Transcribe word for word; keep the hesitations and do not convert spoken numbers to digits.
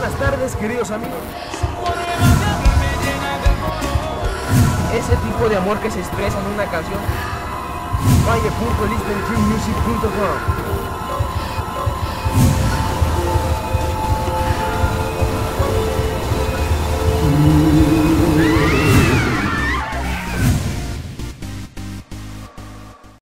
buenas tardes, queridos amigos. Ese tipo de amor que se expresa en una canción. valle punto listen to music punto com